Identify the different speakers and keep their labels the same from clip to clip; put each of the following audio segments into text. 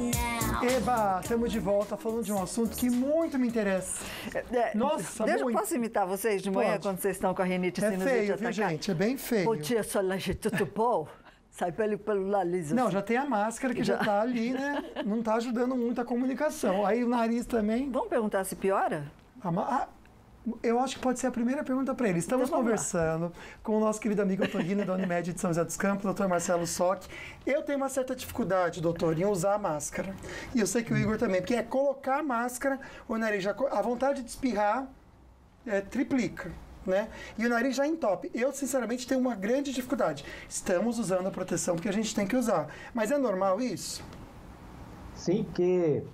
Speaker 1: Eba, estamos de volta falando de um assunto que muito me interessa. Nossa, muito.
Speaker 2: Posso imitar vocês de manhã
Speaker 1: Pode.
Speaker 2: quando vocês estão com a rinite sinusite
Speaker 1: feio, viu,
Speaker 2: atacada?
Speaker 1: gente? É bem feio.
Speaker 2: Bom dia, Solange, tudo bom? Sai pelo nariz.
Speaker 1: Não, já tem a máscara que já tá ali, né? Não tá ajudando muito a comunicação. Aí o nariz também.
Speaker 2: Vamos perguntar se piora?
Speaker 1: Eu acho que pode ser a primeira pergunta para ele. Estamos
Speaker 2: Então,
Speaker 1: conversando com o nosso querido amigo Otorrino da Unimed de São José dos Campos, doutor Marcelo Sock. Eu tenho uma certa dificuldade, doutor, em usar a máscara. E eu sei que o Igor também, porque é colocar a máscara, o nariz já... A vontade de espirrar triplica, né? E o nariz já entope. Eu, sinceramente, tenho uma grande dificuldade. Estamos usando a proteção porque a gente tem que usar. Mas é normal isso?
Speaker 3: Sim, porque...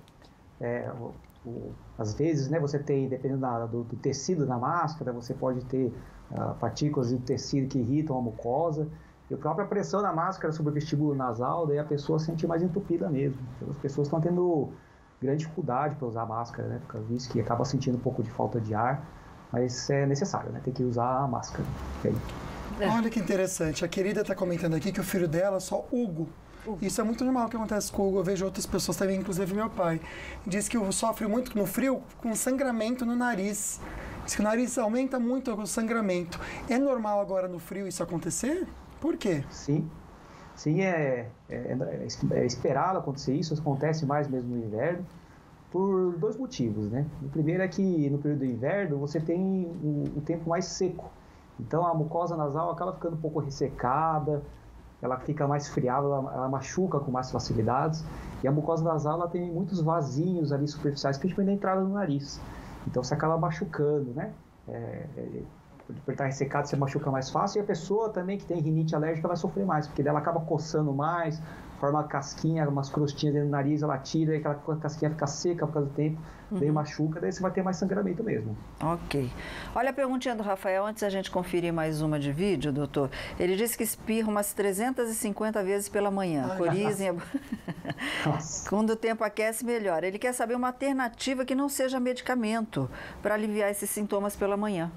Speaker 3: às vezes, né, você tem, dependendo do tecido da máscara, você pode ter partículas do tecido que irritam a mucosa, e a própria pressão da máscara sobre o vestíbulo nasal, daí a pessoa sente mais entupida mesmo. Então, as pessoas estão tendo grande dificuldade para usar a máscara, né, por causa disso, que acaba sentindo um pouco de falta de ar, mas é necessário, né, tem que usar a máscara.
Speaker 1: Olha que interessante, a querida está comentando aqui que o filho dela, só Hugo, isso é muito normal que acontece com o Hugo. Eu vejo outras pessoas também, inclusive meu pai. Diz que o sofre muito no frio com sangramento no nariz. Diz que o nariz aumenta muito o sangramento. É normal agora no frio isso acontecer? Por quê?
Speaker 3: Sim, é esperado acontecer isso. Acontece mais mesmo no inverno por dois motivos, né? O primeiro é que no período do inverno você tem o tempo mais seco. Então a mucosa nasal acaba ficando um pouco ressecada, ela fica mais friável, ela machuca com mais facilidades, e a mucosa nasal ela tem muitos vasinhos ali superficiais, principalmente na entrada do nariz. Então você acaba machucando, né? Por estar ressecado você machuca mais fácil, e a pessoa também que tem rinite alérgica vai sofrer mais, porque ela acaba coçando mais, forma uma casquinha, umas crostinhas dentro do nariz, ela tira, e aquela casquinha fica seca por causa do tempo, daí machuca, daí você vai ter mais sangramento mesmo.
Speaker 2: Ok. Olha a perguntinha do Rafael, antes da gente conferir mais uma de vídeo, doutor. Ele disse que espirra umas 350 vezes pela manhã, coriza. Quando o tempo aquece, melhora. Ele quer saber uma alternativa que não seja medicamento para aliviar esses sintomas pela manhã.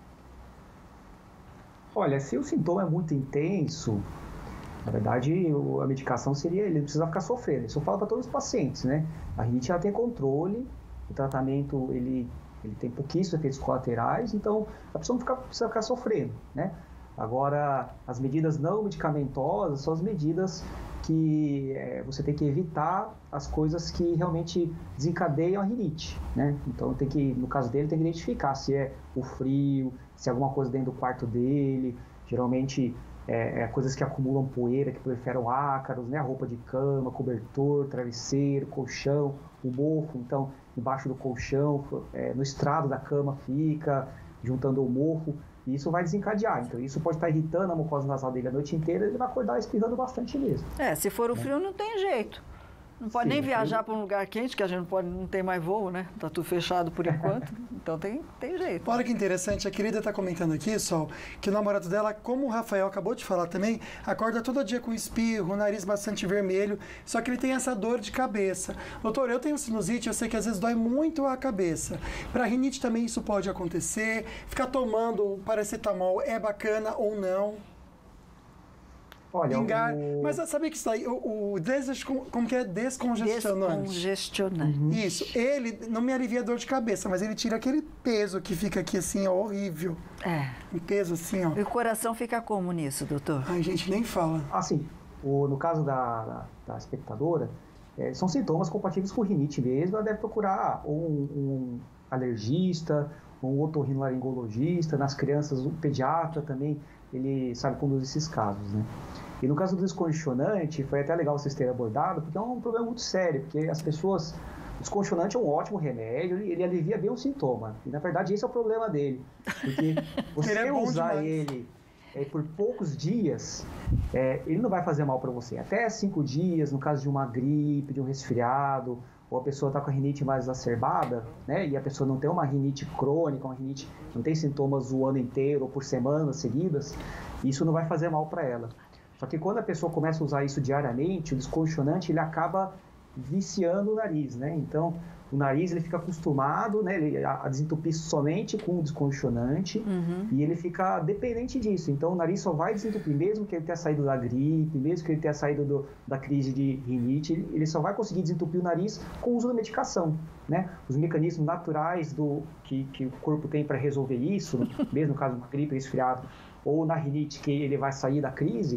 Speaker 3: Olha, se o sintoma é muito intenso, na verdade, a medicação seria, ele não precisa ficar sofrendo. Isso eu falo para todos os pacientes, né? A rinite ela tem controle, o tratamento ele tem pouquíssimos efeitos colaterais, então a pessoa não precisa ficar sofrendo, né? Agora, as medidas não medicamentosas são as medidas que você tem que evitar as coisas que realmente desencadeiam a rinite, né? Então, no caso dele, tem que identificar se é o frio, se é alguma coisa dentro do quarto dele, geralmente coisas que acumulam poeira, que proliferam ácaros, né? Roupa de cama, cobertor, travesseiro, colchão, o mofo, então, embaixo do colchão, no estrado da cama fica, juntando o mofo, e isso vai desencadear. Então, isso pode estar irritando a mucosa nasal dele a noite inteira, ele vai acordar espirrando bastante mesmo.
Speaker 2: Se for o frio, não tem jeito. Não pode nem viajar para um lugar quente, que a gente não tem mais voo, né? Tá tudo fechado por enquanto, então tem jeito.
Speaker 1: Olha que interessante, a querida está comentando aqui, Sol, que o namorado dela, como o Rafael acabou de falar também, acorda todo dia com espirro, o nariz bastante vermelho, só que ele tem essa dor de cabeça. Doutor, eu tenho sinusite, eu sei que às vezes dói muito a cabeça. Para rinite também isso pode acontecer, ficar tomando paracetamol é bacana ou não?
Speaker 3: Olha,
Speaker 1: Mas sabia que isso aí, como que é? Descongestionante.
Speaker 2: Descongestionante.
Speaker 1: Isso. Ele não me alivia a dor de cabeça, mas ele tira aquele peso que fica aqui assim, ó, horrível. Um peso assim, ó.
Speaker 2: E o coração fica como nisso, doutor?
Speaker 1: Ai, gente, nem fala.
Speaker 3: Assim, no caso da espectadora, são sintomas compatíveis com rinite mesmo, ela deve procurar um alergista, um otorrinolaringologista, nas crianças, um pediatra também, ele sabe conduzir esses casos, né? E no caso do descongestionante, foi até legal vocês terem abordado, porque é um problema muito sério, porque as pessoas... O descongestionante é um ótimo remédio, ele alivia bem o sintoma. E, na verdade, esse é o problema dele. Porque você usar ele por poucos dias, ele não vai fazer mal para você. Até 5 dias, no caso de uma gripe, de um resfriado, ou a pessoa está com a rinite mais exacerbada, né, e a pessoa não tem uma rinite crônica, uma rinite, não tem sintomas o ano inteiro ou por semanas seguidas, isso não vai fazer mal para ela. Só que quando a pessoa começa a usar isso diariamente, o descongestionante ele acaba viciando o nariz, né? Então, o nariz ele fica acostumado, né, a desentupir somente com o descongestionante e ele fica dependente disso. Então, o nariz só vai desentupir, mesmo que ele tenha saído da gripe, mesmo que ele tenha saído da crise de rinite, ele só vai conseguir desentupir o nariz com o uso da medicação, né? Os mecanismos naturais que o corpo tem para resolver isso, mesmo no caso de uma gripe, resfriado, ou na rinite, que ele vai sair da crise,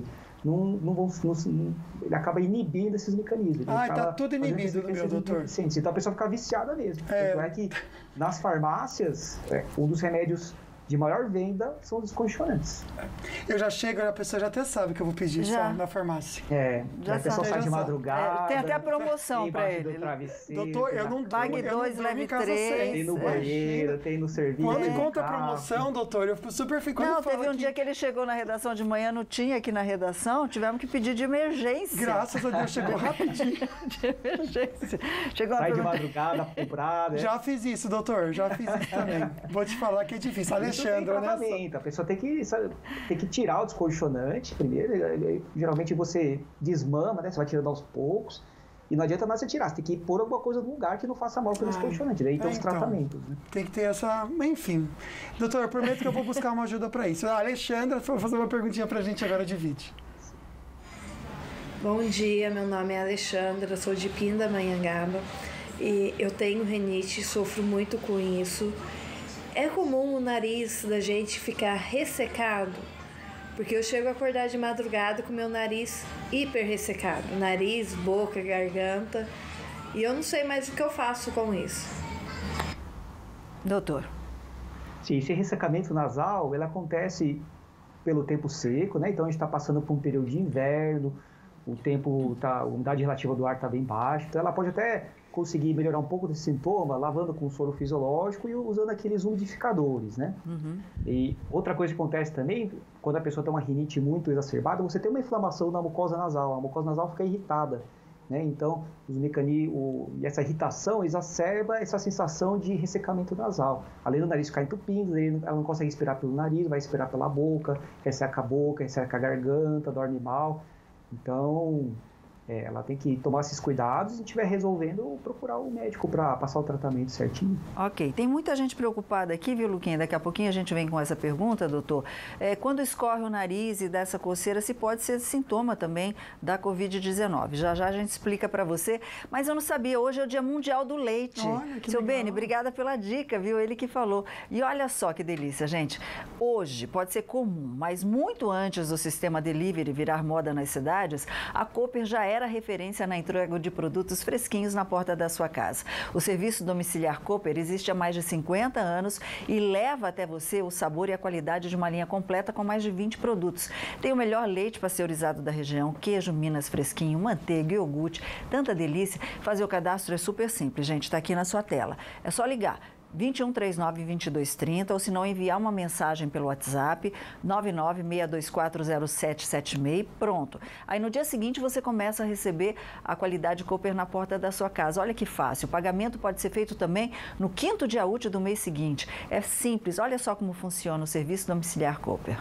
Speaker 3: ele acaba inibindo esses mecanismos.
Speaker 1: Tá tudo inibido, meu doutor.
Speaker 3: Então a pessoa fica viciada mesmo. É que nas farmácias, um dos remédios de maior venda são os descongestionantes.
Speaker 1: Eu já chego, a pessoa já até sabe que eu vou pedir só na farmácia.
Speaker 3: A pessoa sai de madrugada.
Speaker 2: Tem até a promoção para ele.
Speaker 1: Doutor, eu não
Speaker 2: pague 2, leve 3.
Speaker 3: Tem no banheiro, tem no serviço.
Speaker 1: Quando encontra a promoção, doutor, eu super fico...
Speaker 2: Não, teve um dia que ele chegou na redação de manhã, não tinha aqui na redação, tivemos que pedir de emergência.
Speaker 1: Graças a Deus, chegou rapidinho.
Speaker 2: De emergência. Chegou
Speaker 3: sai de madrugada, comprada.
Speaker 1: Já fiz isso, doutor, já fiz isso também. Vou te falar que é difícil. Alexandre,
Speaker 3: né? A pessoa tem que tirar o descongestionante primeiro. Geralmente você desmama, né? Você vai tirando aos poucos. E não adianta mais você tirar. Você tem que pôr alguma coisa no lugar que não faça mal pelo descongestionante. Daí tem os tratamentos. Né?
Speaker 1: Tem que ter essa... Enfim. Doutor, eu prometo que eu vou buscar uma ajuda para isso. A Alexandra foi fazer uma perguntinha pra gente agora de vídeo.
Speaker 4: Bom dia, meu nome é Alexandra, sou de Pindamonhangaba. E eu tenho rinite, sofro muito com isso. É comum o nariz da gente ficar ressecado, porque eu chego a acordar de madrugada com meu nariz hiper ressecado, nariz, boca, garganta, e eu não sei mais o que eu faço com isso.
Speaker 2: Doutor.
Speaker 3: Sim, esse ressecamento nasal, ele acontece pelo tempo seco, né? Então a gente está passando por um período de inverno, a umidade relativa do ar está bem baixa, então ela pode até conseguir melhorar um pouco desse sintoma lavando com soro fisiológico e usando aqueles umidificadores, né? E outra coisa que acontece também, quando a pessoa tem uma rinite muito exacerbada, você tem uma inflamação na mucosa nasal, a mucosa nasal fica irritada, né? Então, e essa irritação exacerba essa sensação de ressecamento nasal. Além do nariz ficar entupindo, ela não consegue respirar pelo nariz, vai respirar pela boca, resseca a boca, resseca a garganta, dorme mal. Então, ela tem que tomar esses cuidados e, se estiver resolvendo, procurar o médico para passar o tratamento certinho.
Speaker 2: Ok. Tem muita gente preocupada aqui, viu, Luquinha? Daqui a pouquinho a gente vem com essa pergunta, doutor. Quando escorre o nariz e dá essa coceira, se pode ser sintoma também da Covid-19. Já já a gente explica para você. Mas eu não sabia, hoje é o Dia Mundial do Leite.
Speaker 1: Olha, que
Speaker 2: Seu
Speaker 1: legal.
Speaker 2: Beni, obrigada pela dica, viu? Ele que falou. E olha só que delícia, gente. Hoje pode ser comum, mas muito antes do sistema delivery virar moda nas cidades, a Cooper já era referência na entrega de produtos fresquinhos na porta da sua casa. O serviço domiciliar Cooper existe há mais de 50 anos e leva até você o sabor e a qualidade de uma linha completa com mais de 20 produtos. Tem o melhor leite pasteurizado da região, queijo Minas fresquinho, manteiga, iogurte, tanta delícia. Fazer o cadastro é super simples, gente, está aqui na sua tela. É só ligar 2139-2230 ou se não enviar uma mensagem pelo WhatsApp 996240776, pronto. Aí no dia seguinte você começa a receber a qualidade Cooper na porta da sua casa. Olha que fácil, o pagamento pode ser feito também no 5º dia útil do mês seguinte. É simples, olha só como funciona o serviço domiciliar Cooper.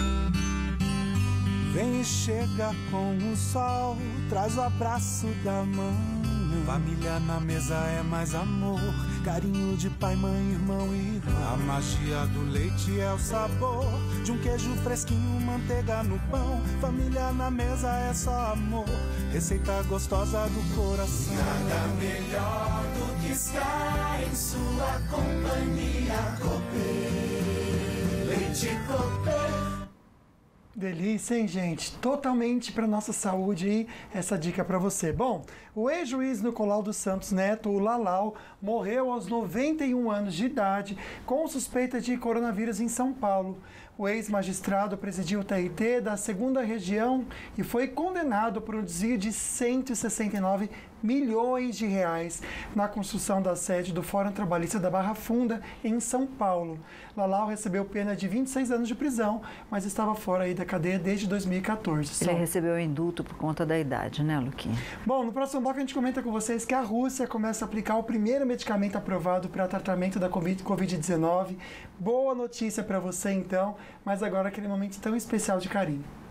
Speaker 5: Vem e chega com o sol, traz o abraço da mãe. Família na mesa é mais amor, carinho de pai, mãe, irmão e irmã. A magia do leite é o sabor de um queijo fresquinho, manteiga no pão. Família na mesa é só amor, receita gostosa do coração. Nada melhor do que estar em sua companhia. Cooper, leite Cooper.
Speaker 1: Delícia, hein, gente? Totalmente para nossa saúde aí, essa dica para você. Bom, o ex-juiz Nicolau dos Santos Neto, o Lalau, morreu aos 91 anos de idade com suspeita de coronavírus em São Paulo. O ex-magistrado presidiu o TRT da 2ª Região e foi condenado por um desvio de 169 milhões de reais na construção da sede do Fórum Trabalhista da Barra Funda, em São Paulo. Lalau recebeu pena de 26 anos de prisão, mas estava fora aí da cadeia desde 2014.
Speaker 2: Ele recebeu indulto por conta da idade, né, Luquinha?
Speaker 1: Bom, no próximo bloco a gente comenta com vocês que a Rússia começa a aplicar o primeiro medicamento aprovado para tratamento da Covid-19. Boa notícia para você, então, mas agora aquele momento tão especial de carinho.